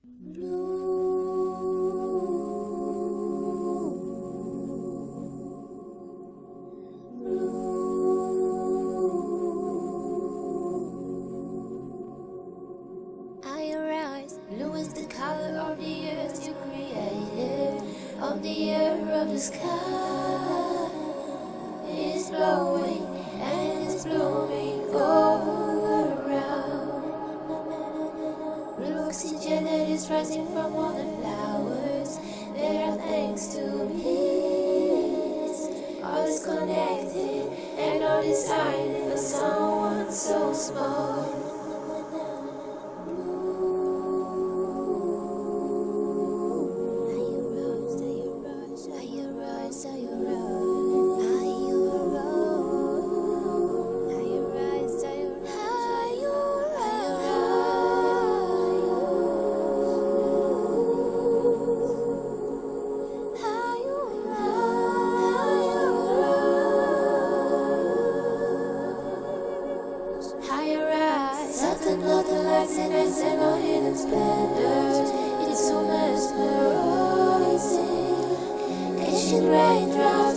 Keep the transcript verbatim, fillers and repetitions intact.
Blue is the color of the earth you created, of the air, of the sky. It's blowing and it's blooming all around. Blue oxygen that is rising from all the flowers. There are thanks to peace. All is connected and all designed for someone so small. Something of the lights and ice and all hidden splendors. It's so mesmerizing. Ancient raindrops.